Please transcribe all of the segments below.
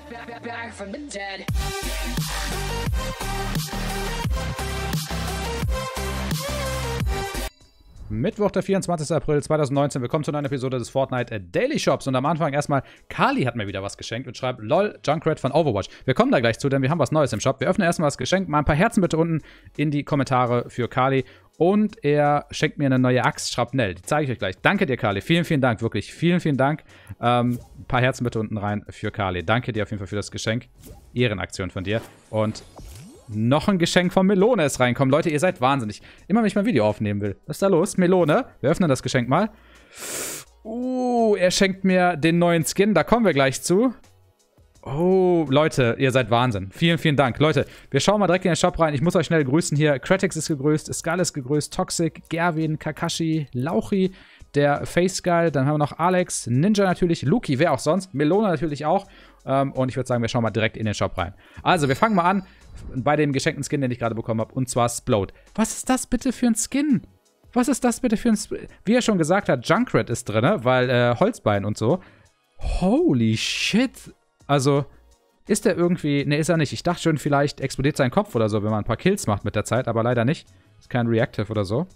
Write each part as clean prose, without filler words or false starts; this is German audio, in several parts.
back from the dead. Mittwoch, der 24. April 2019. Willkommen zu einer Episode des Fortnite Daily Shops. Und am Anfang erstmal, Kali hat mir wieder was geschenkt und schreibt, lol, Junkrat von Overwatch. Wir kommen da gleich zu, denn wir haben was Neues im Shop. Wir öffnen erstmal das Geschenk. Mal ein paar Herzen bitte unten in die Kommentare für Kali. Und er schenkt mir eine neue Axt Schrapnell. Die zeige ich euch gleich. Danke dir, Kali. Vielen, vielen Dank. Wirklich, vielen, vielen Dank. Ein paar Herzen bitte unten rein für Kali. Danke dir auf jeden Fall für das Geschenk. Ehrenaktion von dir. Und noch ein Geschenk von Melone ist reinkommen. Leute, ihr seid wahnsinnig. Immer wenn ich mein Video aufnehmen will. Was ist da los? Melone, wir öffnen das Geschenk mal. Er schenkt mir den neuen Skin. Da kommen wir gleich zu. Oh, Leute, ihr seid Wahnsinn. Vielen, vielen Dank. Leute, wir schauen mal direkt in den Shop rein. Ich muss euch schnell grüßen hier. Kratix ist gegrüßt, Skull ist gegrüßt, Toxic, Gerwin, Kakashi, Lauchi, der Face Skull. Dann haben wir noch Alex, Ninja natürlich, Luki, wer auch sonst. Melone natürlich auch. Und ich würde sagen, wir schauen mal direkt in den Shop rein. Also, wir fangen mal an bei dem geschenkten Skin, den ich gerade bekommen habe. Und zwar Splode. Was ist das bitte für ein Skin? Was ist das bitte für ein Skin? Wie er schon gesagt hat, Junkrat ist drin, weil Holzbein und so. Holy shit. Also, ist der irgendwie... Ne, ist er nicht. Ich dachte schon, vielleicht explodiert sein Kopf oder so, wenn man ein paar Kills macht mit der Zeit. Aber leider nicht. Ist kein Reactive oder so.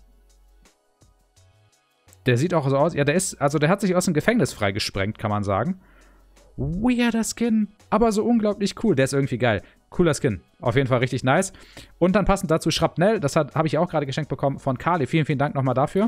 Der sieht auch so aus... Ja, der ist... Also, der hat sich aus dem Gefängnis freigesprengt, kann man sagen. Weirder Skin, aber so unglaublich cool. Der ist irgendwie geil. Cooler Skin. Auf jeden Fall richtig nice. Und dann passend dazu Schrapnell. Das habe ich auch gerade geschenkt bekommen von Kali. Vielen, vielen Dank nochmal dafür.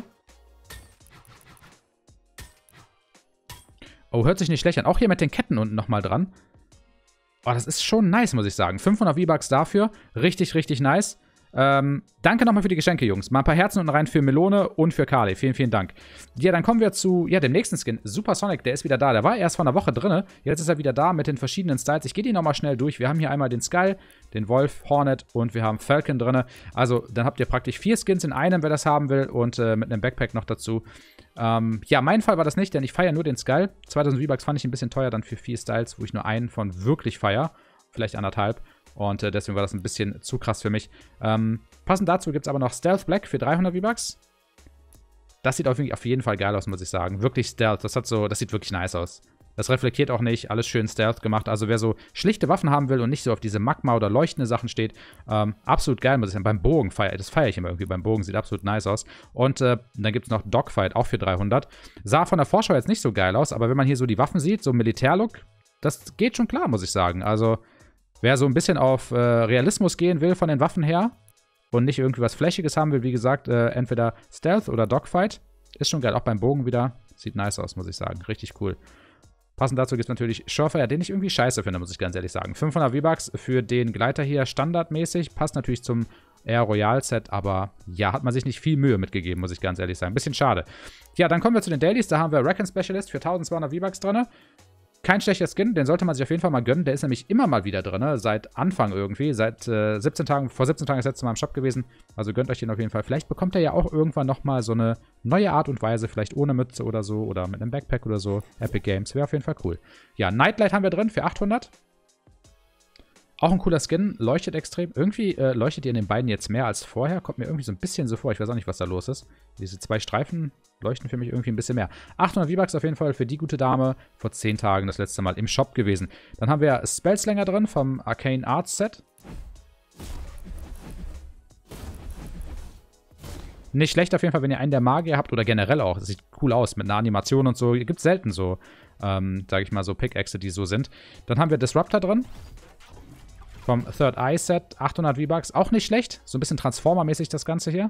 Oh, hört sich nicht schlecht an. Auch hier mit den Ketten unten nochmal dran. Oh, das ist schon nice, muss ich sagen. 500 V-Bucks dafür. Richtig, richtig nice. Danke nochmal für die Geschenke, Jungs. Mal ein paar Herzen unten rein für Melone und für Kali. Vielen, vielen Dank. Ja, dann kommen wir zu dem nächsten Skin. Supersonic, der ist wieder da. Der war erst vor einer Woche drin. Jetzt ist er wieder da mit den verschiedenen Styles. Ich gehe die nochmal schnell durch. Wir haben hier einmal den Skull, den Wolf, Hornet und wir haben Falcon drin. Also, dann habt ihr praktisch 4 Skins in einem, wer das haben will. Und mit einem Backpack noch dazu. Ja, mein Fall war das nicht, denn ich feiere nur den Skull. 2000 V-Bucks fand ich ein bisschen teuer dann für 4 Styles, wo ich nur einen von wirklich feiere. Vielleicht 1,5. Und deswegen war das ein bisschen zu krass für mich. Passend dazu gibt es aber noch Stealth Black für 300 V-Bucks. Das sieht auf jeden Fall geil aus, muss ich sagen. Wirklich Stealth. Das sieht wirklich nice aus. Das reflektiert auch nicht. Alles schön Stealth gemacht. Also wer so schlichte Waffen haben will und nicht so auf diese Magma- oder leuchtende Sachen steht, absolut geil, muss ich sagen. Beim Bogen das feiere ich immer irgendwie. Beim Bogen sieht absolut nice aus. Und dann gibt es noch Dogfight, auch für 300. Sah von der Vorschau jetzt nicht so geil aus, aber wenn man hier so die Waffen sieht, so Militärlook, das geht schon klar, muss ich sagen. Also wer so ein bisschen auf Realismus gehen will von den Waffen her und nicht irgendwie was Flächiges haben will, wie gesagt, entweder Stealth oder Dogfight, ist schon geil. Auch beim Bogen wieder. Sieht nice aus, muss ich sagen. Richtig cool. Passend dazu gibt es natürlich Surefire, den ich irgendwie scheiße finde, muss ich ganz ehrlich sagen. 500 V-Bucks für den Gleiter hier standardmäßig. Passt natürlich zum Air Royal Set, aber ja, hat man sich nicht viel Mühe mitgegeben, muss ich ganz ehrlich sagen. Ein bisschen schade. Ja, dann kommen wir zu den Dailies. Da haben wir Reckon Specialist für 1200 V-Bucks drin. Kein schlechter Skin, den sollte man sich auf jeden Fall mal gönnen. Der ist nämlich immer mal wieder drin, seit Anfang irgendwie. Seit 17 Tagen, vor 17 Tagen ist das letzte Mal im Shop gewesen. Also gönnt euch den auf jeden Fall. Vielleicht bekommt er ja auch irgendwann nochmal so eine neue Art und Weise, vielleicht ohne Mütze oder so oder mit einem Backpack oder so. Epic Games, wäre auf jeden Fall cool. Ja, Nightlight haben wir drin für 800. Auch ein cooler Skin, leuchtet extrem. Irgendwie leuchtet ihr in den beiden jetzt mehr als vorher. Kommt mir irgendwie so ein bisschen so vor. Ich weiß auch nicht, was da los ist. Diese 2 Streifen leuchten für mich irgendwie ein bisschen mehr. 800 V-Bucks auf jeden Fall für die gute Dame. Vor 10 Tagen das letzte Mal im Shop gewesen. Dann haben wir Spellslinger drin vom Arcane Arts Set. Nicht schlecht auf jeden Fall, wenn ihr einen der Magier habt oder generell auch. Das sieht cool aus mit einer Animation und so. Gibt es selten so, sage ich mal, so Pickaxe, die so sind. Dann haben wir Disruptor drin. Vom Third Eye Set, 800 V-Bucks. Auch nicht schlecht. So ein bisschen Transformer-mäßig das Ganze hier.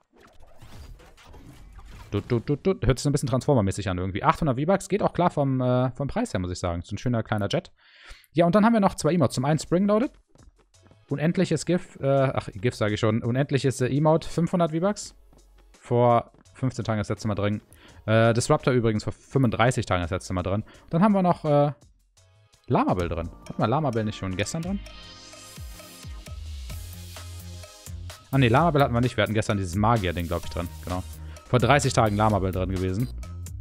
Hört sich so ein bisschen Transformer-mäßig an irgendwie. 800 V-Bucks. Geht auch klar vom Preis her, muss ich sagen. So ein schöner kleiner Jet. Ja, und dann haben wir noch 2 Emotes. Zum einen Spring-Loaded. Unendliches GIF. GIF sage ich schon. Unendliches Emote. 500 V-Bucks. Vor 15 Tagen das letzte Mal drin. Disruptor übrigens vor 35 Tagen das letzte Mal drin. Und dann haben wir noch Lamabell drin. Hatten wir Lamabell nicht schon gestern drin? Ah ne, Lamabell hatten wir nicht. Wir hatten gestern dieses Magier-Ding, glaube ich, drin. Genau. Vor 30 Tagen Lamabell drin gewesen.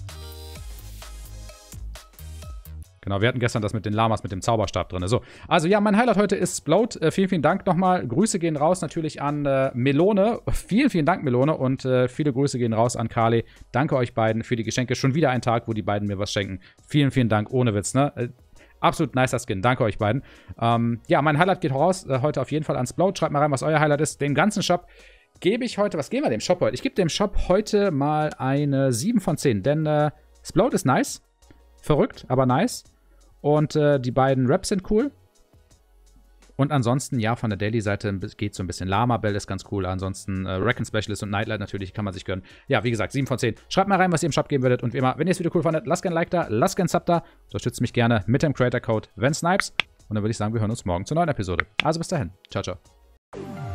Genau, wir hatten gestern das mit den Lamas mit dem Zauberstab drin. So, also ja, mein Highlight heute ist Splode. Vielen, vielen Dank nochmal. Grüße gehen raus natürlich an Melone. Vielen, vielen Dank, Melone. Und viele Grüße gehen raus an Kali. Danke euch beiden für die Geschenke. Schon wieder ein Tag, wo die beiden mir was schenken. Vielen, vielen Dank. Ohne Witz, ne? Absolut nicer Skin. Danke euch beiden. Ja, mein Highlight geht raus heute auf jeden Fall ans Splode. Schreibt mal rein, was euer Highlight ist. Dem ganzen Shop gebe ich heute, was geben wir dem Shop heute? Ich gebe dem Shop heute mal eine 7 von 10, denn Splode ist nice. Verrückt, aber nice. Und die beiden Raps sind cool. Und ansonsten, ja, von der Daily-Seite geht so ein bisschen. Lama Bell ist ganz cool. Ansonsten Reckon Specialist und Nightlight natürlich kann man sich gönnen. Ja, wie gesagt, 7 von 10. Schreibt mal rein, was ihr im Shop geben würdet. Und wie immer, wenn ihr das Video cool fandet, lasst gerne ein Like da, lasst gerne ein Sub da. Unterstützt mich gerne mit dem Creator-Code VenSnipes. Und dann würde ich sagen, wir hören uns morgen zur neuen Episode. Also bis dahin. Ciao, ciao.